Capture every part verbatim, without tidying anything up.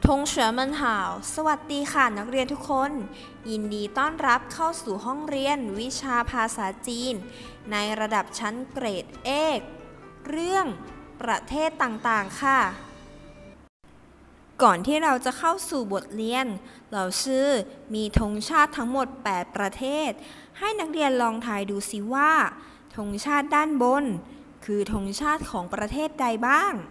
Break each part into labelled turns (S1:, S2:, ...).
S1: ทงเฉอเมินห่าวสวัสดีค่ะนักเรียนทุกคนยินดีต้อนรับเข้าสู่ห้องเรียนวิชาภาษาจีนในระดับชั้นเกรดเอกเรื่องประเทศต่างๆค่ะก่อนที่เราจะเข้าสู่บทเรียนเราชื่อมีธงชาติทั้งหมดแปดประเทศให้นักเรียนลองทายดูสิว่าธงชาติด้านบนคือธงชาติของประเทศใดบ้าง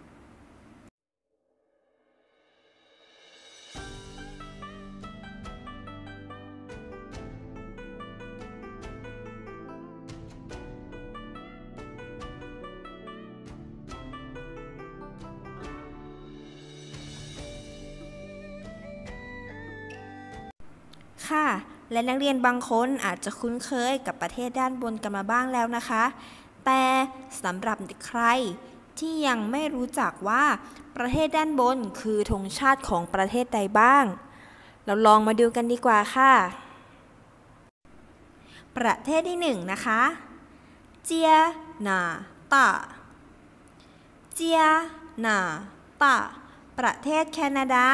S1: ค่ะและนักเรียนบางคนอาจจะคุ้นเคยกับประเทศด้านบนกันมาบ้างแล้วนะคะแต่สำหรับใครที่ยังไม่รู้จักว่าประเทศด้านบนคือธงชาติของประเทศใดบ้างเราลองมาดูกันดีกว่าค่ะประเทศที่หนึ่งนะคะเจียนาตาเจียนาตาประเทศแคนาดา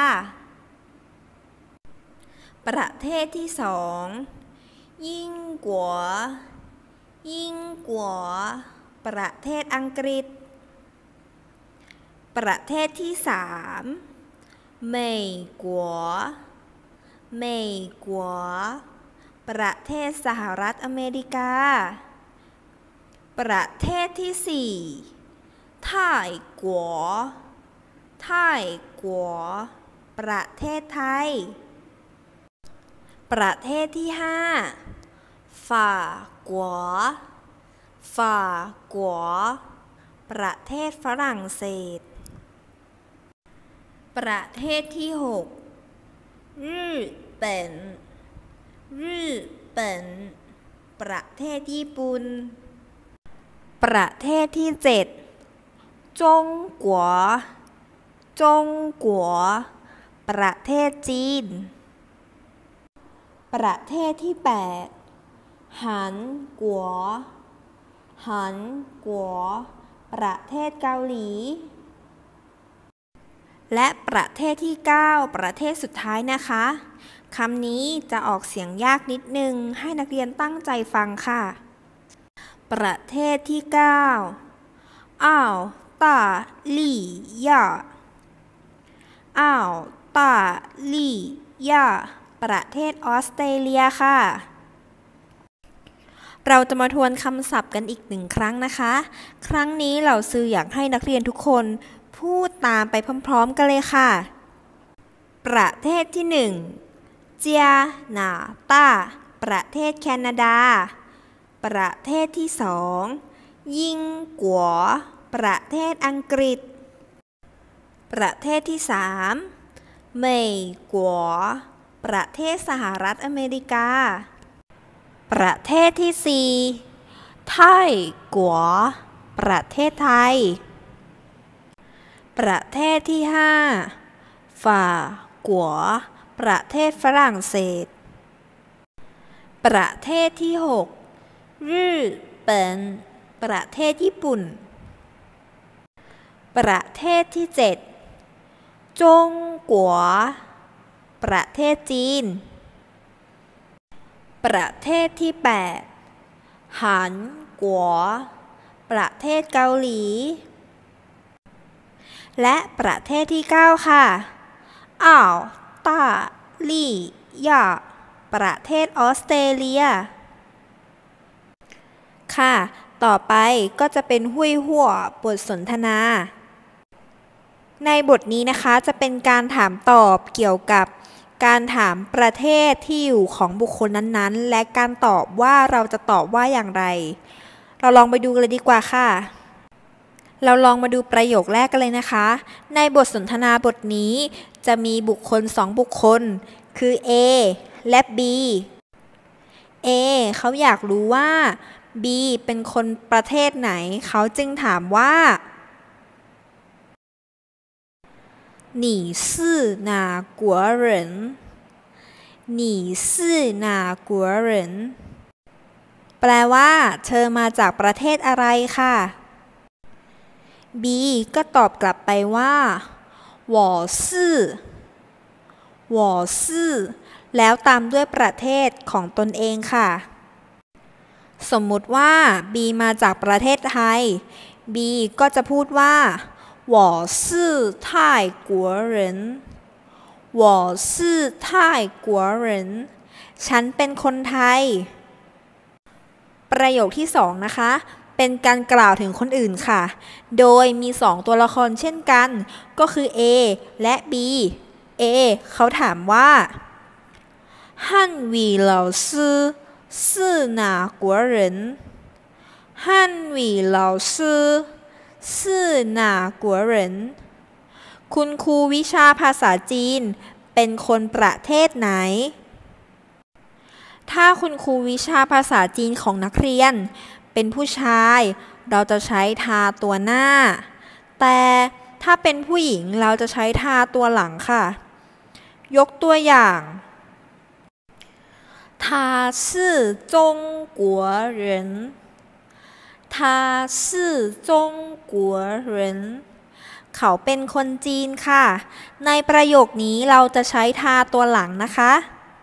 S1: ประเทศที่สองยิ่งกัวยิ่งกัวประเทศอังกฤษประเทศที่สามเมยกัวเมยกัวประเทศสหรัฐอเมริกาประเทศที่สี่ไต้กัวไต้กัวประเทศไทยประเทศที่ห้าฝ่ากัวฝ่ากัวประเทศฝรั่งเศสประเทศที่หกญี่ปุ่นญี่ปุ่นประเทศญี่ปุ่นประเทศที่เจ็ดจงกัวจงกัวประเทศจีนประเทศที่แปดฮันกัวฮันกัวประเทศเกาหลีและประเทศที่เก้าประเทศสุดท้ายนะคะคำนี้จะออกเสียงยากนิดนึงให้นักเรียนตั้งใจฟังค่ะประเทศที่เก้าอ้าวตาลี่ยาอ้าวตาลี่ยาประเทศออสเตรเลียค่ะเราจะมาทวนคำศัพท์กันอีกหนึ่งครั้งนะคะครั้งนี้เหล่าสื่ออยากให้นักเรียนทุกคนพูดตามไปพร้อมๆกันเลยค่ะประเทศที่หนึ่งเจียนาตาประเทศแคนาดาประเทศที่สองยิงกัวประเทศอังกฤษประเทศที่สามเมยกัวประเทศสหรัฐอเมริกาประเทศที่สี่ไต้กัวประเทศไทยประเทศที่ห้าฝ่ากัวประเทศฝรั่งเศสประเทศที่หกญี่ปุ่นประเทศญี่ปุ่นประเทศที่เจ็ดจงกัวประเทศจีนประเทศที่แปดฮันกัวประเทศเกาหลีและประเทศที่เก้าค่ะอ้าวตาลี่ยาประเทศออสเตรเลียค่ะต่อไปก็จะเป็นหุยหัวบทสนทนาในบทนี้นะคะจะเป็นการถามตอบเกี่ยวกับการถามประเทศที่อยู่ของบุคคลนั้นๆและการตอบว่าเราจะตอบว่าอย่างไรเราลองไปดูกันเลยดีกว่าค่ะเราลองมาดูประโยคแรกกันเลยนะคะในบทสนทนาบทนี้จะมีบุคคลสองบุคคลคือ A และ B A เขาอยากรู้ว่า B เป็นคนประเทศไหนเขาจึงถามว่า你是哪国人你是哪国人แปลว่าเธอมาจากประเทศอะไรค่ะ B ก็ตอบกลับไปว่า我是我是แล้วตามด้วยประเทศของตนเองค่ะสมมุติว่า B มาจากประเทศไทย B ก็จะพูดว่า我是泰国人我是泰国人ฉันเป็นคนไทยประโยคที่สองนะคะเป็นการกล่าวถึงคนอื่นค่ะโดยมีสองตัวละครเช่นกันก็คือ A และ B A เขาถามว่า汉语老师是哪国人汉语老师是哪国人คุณครูวิชาภาษาจีนเป็นคนประเทศไหนถ้าคุณครูวิชาภาษาจีนของนักเรียนเป็นผู้ชายเราจะใช้ทาตัวหน้าแต่ถ้าเป็นผู้หญิงเราจะใช้ทาตัวหลังค่ะยกตัวอย่าง他是中国人他是中国人เขาเป็นคนจีนค่ะในประโยคนี้เราจะใช้ทาตัวหลังนะคะ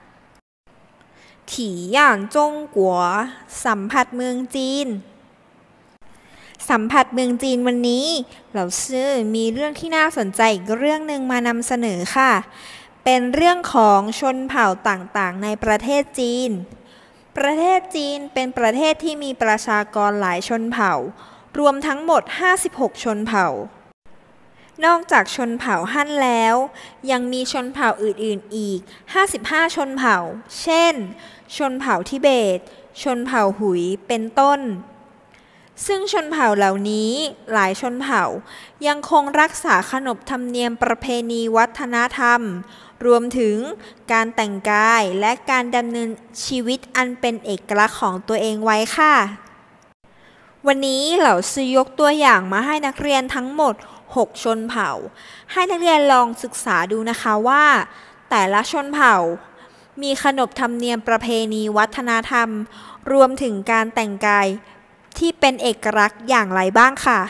S1: ถี่ย่านจงกัวสัมผัสเมืองจีนสัมผัสเมืองจีนวันนี้เราชื่อมีเรื่องที่น่าสนใจอีกเรื่องหนึ่งมานำเสนอค่ะเป็นเรื่องของชนเผ่าต่างๆในประเทศจีนประเทศจีนเป็นประเทศที่มีประชากรหลายชนเผ่ารวมทั้งหมดห้าสิบหกชนเผ่านอกจากชนเผ่าฮั่นแล้วยังมีชนเผ่าอื่นๆอีกห้าสิบห้าชนเผ่าเช่นชนเผ่าทิเบตชนเผ่าหุยเป็นต้นซึ่งชนเผ่าเหล่านี้หลายชนเผ่ายังคงรักษาขนบธรรมเนียมประเพณีวัฒนธรรมรวมถึงการแต่งกายและการดำเนินชีวิตอันเป็นเอกลักษณ์ของตัวเองไว้ค่ะวันนี้เหล่าซื้อยกตัวอย่างมาให้นักเรียนทั้งหมดหกชนเผ่าให้นักเรียนลองศึกษาดูนะคะว่าแต่ละชนเผ่ามีขนบธรรมเนียมประเพณีวัฒนธรรมรวมถึงการแต่งกายที่เป็นเอกลักษณ์อย่างไรบ้างค่ะ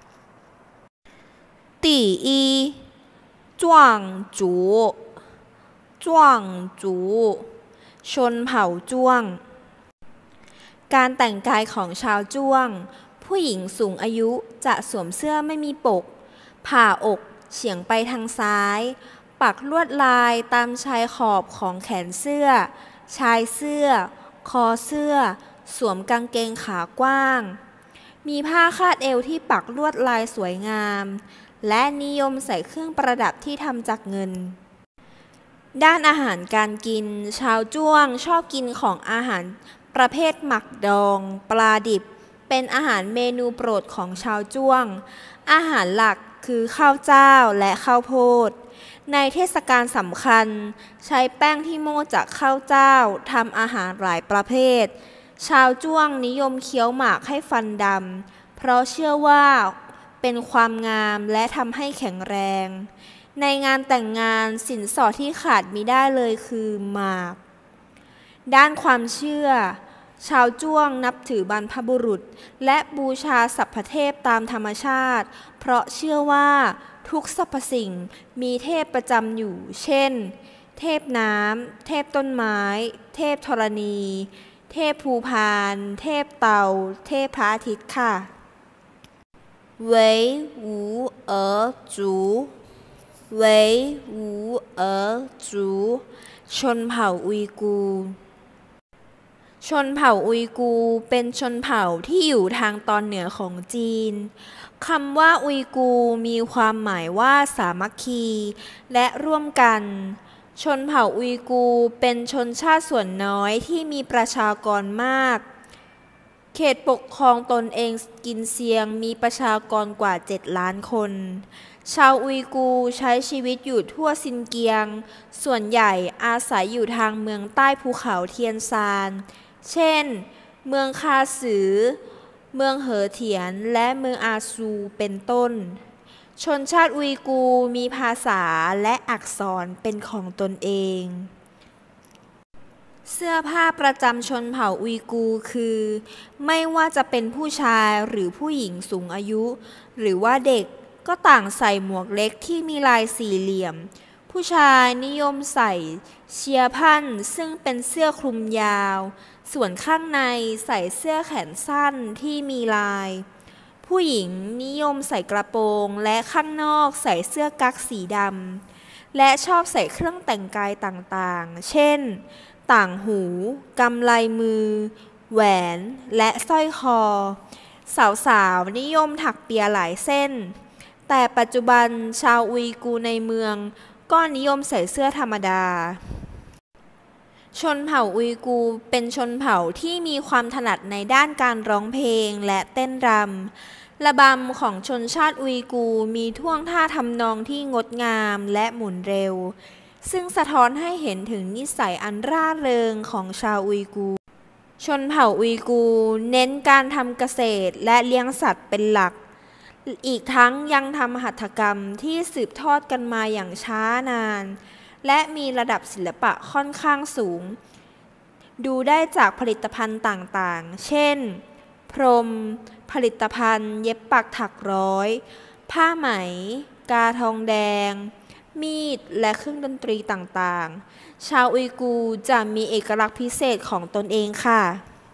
S1: 第一壮族壮族ชนเผ่าจ้วงการแต่งกายของชาวจ้วงผู้หญิงสูงอายุจะสวมเสื้อไม่มีปกผ่าอกเฉียงไปทางซ้ายปักลวดลายตามชายขอบของแขนเสื้อชายเสื้อคอเสื้อสวมกางเกงขากว้างมีผ้าคาดเอวที่ปักลวดลายสวยงามและนิยมใส่เครื่องประดับที่ทำจากเงินด้านอาหารการกินชาวจ้วงชอบกินของอาหารประเภทหมักดองปลาดิบเป็นอาหารเมนูโปรดของชาวจ้วงอาหารหลักคือข้าวเจ้าและข้าวโพดในเทศกาลสำคัญใช้แป้งที่โม่จากข้าวเจ้าทำอาหารหลายประเภทชาวจ้วงนิยมเคี้ยวหมากให้ฟันดำเพราะเชื่อว่าเป็นความงามและทำให้แข็งแรงในงานแต่งงานสินสอดที่ขาดมิได้เลยคือหมากด้านความเชื่อชาวจ้วงนับถือบรรพบุรุษและบูชาสรรพเทพตามธรรมชาติเพราะเชื่อว่าทุกสรรพสิ่งมีเทพประจำอยู่เช่นเทพน้ำเทพต้นไม้เทพธรณีเทพภูพานเทพเต่าเทพพระอาทิตย์ค่ะ维吾尔族维吾尔族ชนเผ่าอุยกูร์ชนเผ่าอุยกูร์เป็นชนเผ่าที่อยู่ทางตอนเหนือของจีนคำว่าอุยกูร์มีความหมายว่าสามัคคีและร่วมกันชนเผ่าอุยกูร์เป็นชนชาติส่วนน้อยที่มีประชากรมากเขตปกครองตนเองกินเซียงมีประชากรกว่าเจ็ดล้านคนชาวอุยกูร์ใช้ชีวิตอยู่ทั่วซินเกียงส่วนใหญ่อาศัยอยู่ทางเมืองใต้ภูเขาเทียนซานเช่นเมืองคาซือเมืองเหอเถียนและเมืองอาซูเป็นต้นชนชาติอุยกูร์มีภาษาและอักษรเป็นของตนเองเสื้อผ้าประจำชนเผ่าอุยกูร์คือไม่ว่าจะเป็นผู้ชายหรือผู้หญิงสูงอายุหรือว่าเด็กก็ต่างใส่หมวกเล็กที่มีลายสี่เหลี่ยมผู้ชายนิยมใส่เชียร์พันซึ่งเป็นเสื้อคลุมยาว ส่วนข้างในใส่เสื้อแขนสั้นที่มีลาย ผู้หญิงนิยมใส่กระโปรงและข้างนอกใส่เสื้อกั๊กสีดำและชอบใส่เครื่องแต่งกายต่างๆเช่นต่างหูกำไลมือแหวนและสร้อยคอสาวๆนิยมถักเปียหลายเส้นแต่ปัจจุบันชาวอุยกูร์ในเมืองก็นิยมใส่เสื้อธรรมดาชนเผ่าอุยกูร์เป็นชนเผ่าที่มีความถนัดในด้านการร้องเพลงและเต้นรำระบำของชนชาติอุยกูร์มีท่วงท่าทำนองที่งดงามและหมุนเร็วซึ่งสะท้อนให้เห็นถึงนิสัยอันร่าเริงของชาวอุยกูร์ชนเผ่าอุยกูร์เน้นการทำเกษตรและเลี้ยงสัตว์เป็นหลักอีกทั้งยังทำหัตถกรรมที่สืบทอดกันมาอย่างช้านานและมีระดับศิลปะค่อนข้างสูงดูได้จากผลิตภัณฑ์ต่างๆเช่นพรมผลิตภัณฑ์เย็บปักถักร้อยผ้าไหมกาทองแดงมีดและเครื่องดนตรีต่างๆชาวอุยกูร์จะมีเอกลักษณ์พิเศษของตนเองค่ะ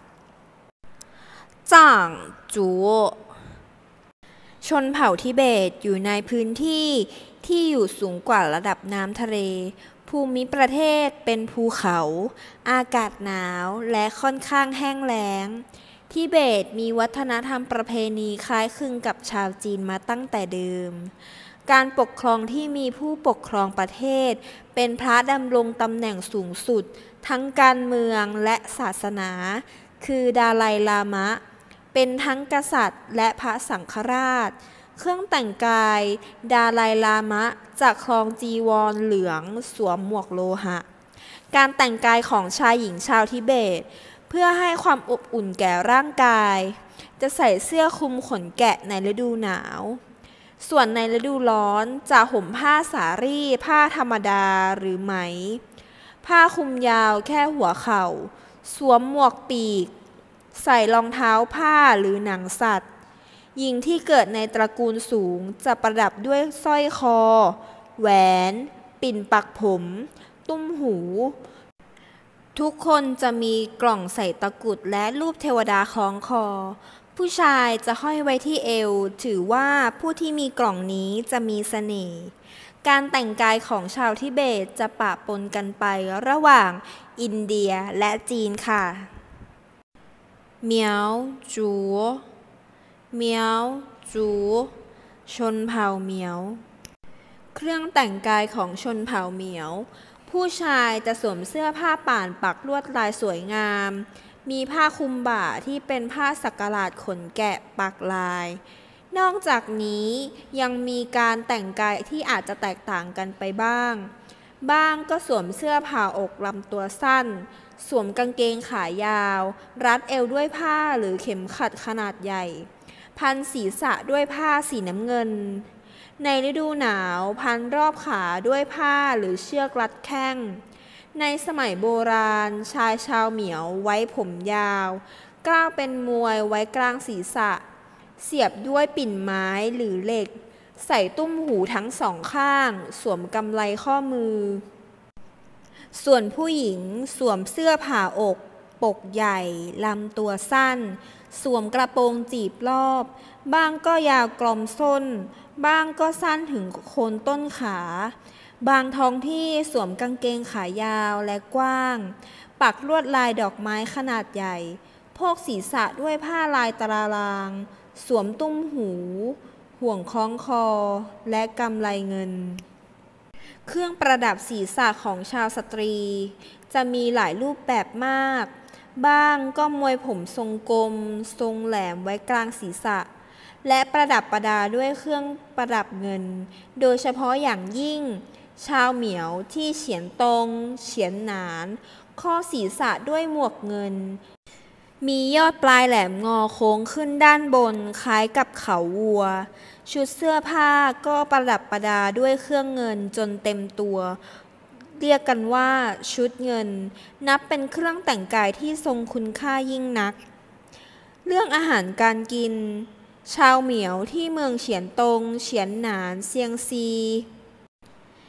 S1: จ่างจูชนเผ่าทิเบตอยู่ในพื้นที่ที่อยู่สูงกว่าระดับน้ำทะเลภูมิประเทศเป็นภูเขาอากาศหนาวและค่อนข้างแห้งแล้งทิเบตมีวัฒนธรรมประเพณีคล้ายคลึงกับชาวจีนมาตั้งแต่เดิมการปกครองที่มีผู้ปกครองประเทศเป็นพระดำรงตำแหน่งสูงสุดทั้งการเมืองและศาสนาคือดาไลลามะเป็นทั้งกษัตริย์และพระสังฆราชเครื่องแต่งกายดาไลลามะจะครองจีวรเหลืองสวมหมวกโลหะการแต่งกายของชายหญิงชาวทิเบตเพื่อให้ความอบอุ่นแก่ร่างกายจะใส่เสื้อคลุมขนแกะในฤดูหนาวส่วนในฤดูร้อนจะห่มผ้าสาลี่ผ้าธรรมดาหรือไหมผ้าคลุมยาวแค่หัวเข่าสวมหมวกปีกใส่รองเท้าผ้าหรือหนังสัตว์หญิงที่เกิดในตระกูลสูงจะประดับด้วยสร้อยคอแหวนปิ่นปักผมตุ้มหูทุกคนจะมีกล่องใส่ตะกรุดและรูปเทวดาคล้องคอผู้ชายจะห้อยไว้ที่เอวถือว่าผู้ที่มีกล่องนี้จะมีเสน่ห์การแต่งกายของชาวทิเบตจะปะปนกันไประหว่างอินเดียและจีนค่ะเหมียวจูเหมียวจูชนเผ่าเหมียวเครื่องแต่งกายของชนเผ่าเหมียวผู้ชายจะสวมเสื้อผ้าป่านปักลวดลายสวยงามมีผ้าคลุมบ่าที่เป็นผ้าสักหลาดขนแกะปักลายนอกจากนี้ยังมีการแต่งกายที่อาจจะแตกต่างกันไปบ้างบ้างก็สวมเสื้อผ่าอกลำตัวสั้นสวมกางเกงขายาวรัดเอวด้วยผ้าหรือเข็มขัดขนาดใหญ่พันศีรษะด้วยผ้าสีน้ำเงินในฤดูหนาวพันรอบขาด้วยผ้าหรือเชือกรัดแข้งในสมัยโบราณชายชาวเหมียวไว้ผมยาวกล้าวเป็นมวยไว้กลางศีรษะเสียบด้วยปิ่นไม้หรือเหล็กใส่ตุ้มหูทั้งสองข้างสวมกำไลข้อมือส่วนผู้หญิงสวมเสื้อผ่าอกปกใหญ่ลำตัวสั้นสวมกระโปรงจีบรอบบ้างก็ยาวกลอมส้นบ้างก็สั้นถึงโคนต้นขาบางท้องที่สวมกางเกงขายาวและกว้างปักลวดลายดอกไม้ขนาดใหญ่โพกศีรษะด้วยผ้าลายตารางสวมตุ้มหูห่วงคล้องคอและกำไลเงินเครื่องประดับศีรษะของชาวสตรีจะมีหลายรูปแบบมากบ้างก็มวยผมทรงกลมทรงแหลมไว้กลางศีรษะและประดับประดาด้วยเครื่องประดับเงินโดยเฉพาะอย่างยิ่งชาวเหมียวที่เฉียนตรงเฉียนหนานข้อศีรษะด้วยหมวกเงินมียอดปลายแหลมงอโค้งขึ้นด้านบนคล้ายกับเขาวัวชุดเสื้อผ้าก็ประดับประดาด้วยเครื่องเงินจนเต็มตัวเรียกกันว่าชุดเงินนับเป็นเครื่องแต่งกายที่ทรงคุณค่ายิ่งนักเรื่องอาหารการกินชาวเหมียวที่เมืองเฉียนตงเฉียนหนานเซียงซี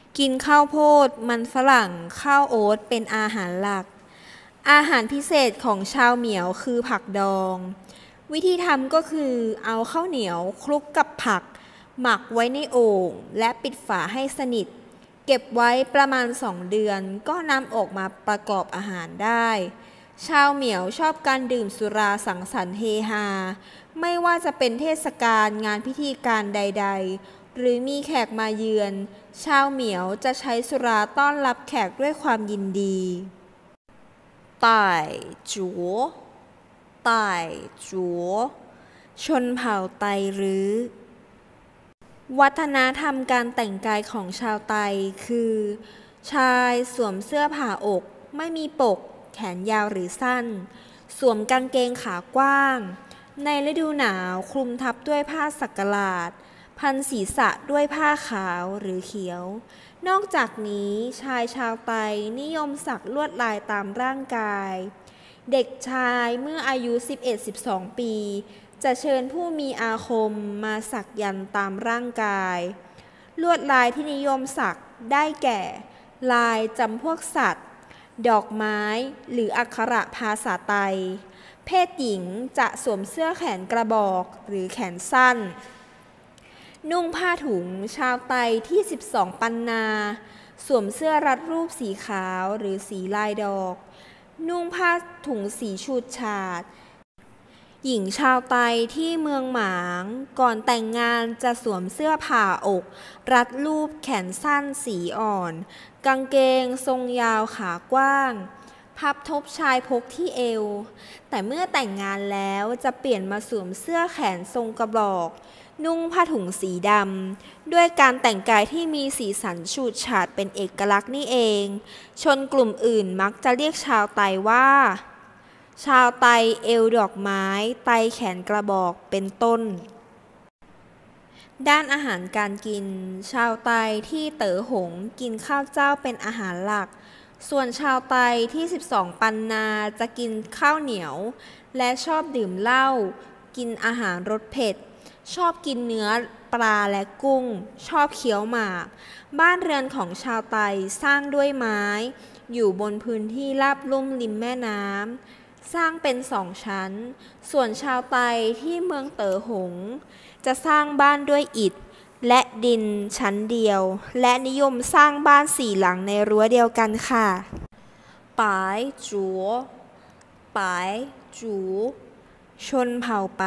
S1: กินข้าวโพดมันฝรั่งข้าวโอ๊ตเป็นอาหารหลักอาหารพิเศษของชาวเหมียวคือผักดองวิธีทำก็คือเอาข้าวเหนียวคลุกกับผักหมักไว้ในโอ่งและปิดฝาให้สนิทเก็บไว้ประมาณสองเดือนก็นำออกมาประกอบอาหารได้ชาวเหมียวชอบการดื่มสุราสังสรรค์เฮฮาไม่ว่าจะเป็นเทศกาลงานพิธีการใดๆหรือมีแขกมาเยือนชาวเหมียวจะใช้สุราต้อนรับแขกด้วยความยินดีต่ายจั๋วต่ายจั๋วชนเผ่าไตรื้อวัฒนธรรมการแต่งกายของชาวไตคือ ชายสวมเสื้อผ่าอกไม่มีปกแขนยาวหรือสั้นสวมกางเกงขากว้างในฤดูหนาวคลุมทับด้วยผ้าสักหลาดพันศีรษะด้วยผ้าขาวหรือเขียวนอกจากนี้ชายชาวไตนิยมสักลวดลายตามร่างกายเด็กชายเมื่ออายุ สิบเอ็ด สิบสอง ปีจะเชิญผู้มีอาคมมาสักยันต์ตามร่างกายลวดลายที่นิยมสักได้แก่ลายจำพวกสัตว์ดอกไม้หรืออักขระภาษาไตเพศหญิงจะสวมเสื้อแขนกระบอกหรือแขนสั้นนุ่งผ้าถุงชาวไตที่สิบสองปันนาสวมเสื้อรัดรูปสีขาวหรือสีลายดอกนุ่งผ้าถุงสีฉูดฉาดหญิงชาวไตที่เมืองหมางก่อนแต่งงานจะสวมเสื้อผ่าอกรัดรูปแขนสั้นสีอ่อนกางเกงทรงยาวขากว้างพับทบชายพกที่เอวแต่เมื่อแต่งงานแล้วจะเปลี่ยนมาสวมเสื้อแขนทรงกระบอกนุ่งผ้าถุงสีดำด้วยการแต่งกายที่มีสีสันฉูดฉาดเป็นเอกลักษณ์นี่เองชนกลุ่มอื่นมักจะเรียกชาวไตว่าชาวไตเอวดอกไม้ไตแขนกระบอกเป็นต้นด้านอาหารการกินชาวไตที่เต๋อหงกินข้าวเจ้าเป็นอาหารหลักส่วนชาวไตที่สิบสองปันนาจะกินข้าวเหนียวและชอบดื่มเหล้ากินอาหารรสเผ็ดชอบกินเนื้อปลาและกุ้งชอบเคี้ยวหมากบ้านเรือนของชาวไตสร้างด้วยไม้อยู่บนพื้นที่ราบลุ่มริมแม่น้ำสร้างเป็นสองชั้นส่วนชาวไตที่เมืองเต๋อหงจะสร้างบ้านด้วยอิฐและดินชั้นเดียวและนิยมสร้างบ้านสี่หลังในรั้วเดียวกันค่ะป๋ายจั๋วป๋ายจู๋ชนเผ่าไป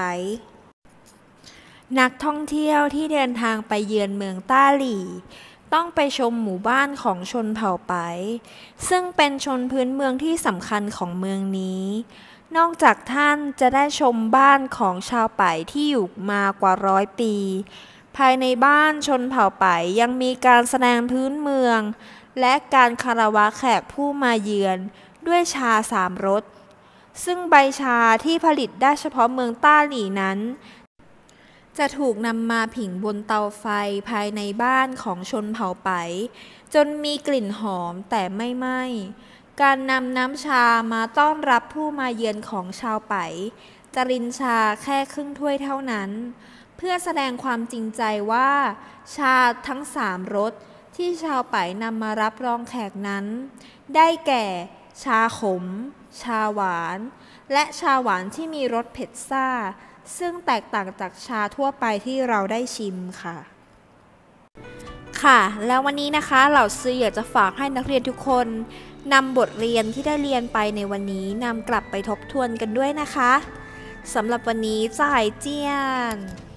S1: นักท่องเที่ยวที่เดินทางไปเยือนเมืองต้าหลี่ต้องไปชมหมู่บ้านของชนเผ่าไปซึ่งเป็นชนพื้นเมืองที่สำคัญของเมืองนี้นอกจากท่านจะได้ชมบ้านของชาวไปที่อยู่มากว่าร้อยปีภายในบ้านชนเผ่าไปยังมีการแสดงพื้นเมืองและการคารวะแขกผู้มาเยือนด้วยชาสามรสซึ่งใบชาที่ผลิตได้เฉพาะเมืองต้าหลี่นั้นจะถูกนำมาผิงบนเตาไฟภายในบ้านของชนเผ่าไปจนมีกลิ่นหอมแต่ไม่ไหม้การนำน้ำชามาต้อนรับผู้มาเยือนของชาวไปจะรินชาแค่ครึ่งถ้วยเท่านั้นเพื่อแสดงความจริงใจว่าชาทั้งสามรสที่ชาวไปนำมารับรองแขกนั้นได้แก่ชาขมชาหวานและชาหวานที่มีรสเผ็ดซ่าซึ่งแตกต่างจากชาทั่วไปที่เราได้ชิมค่ะค่ะแล้ววันนี้นะคะเหล่าซื้ออยากจะฝากให้นักเรียนทุกคนนำบทเรียนที่ได้เรียนไปในวันนี้นำกลับไปทบทวนกันด้วยนะคะสำหรับวันนี้จ่ายเจียน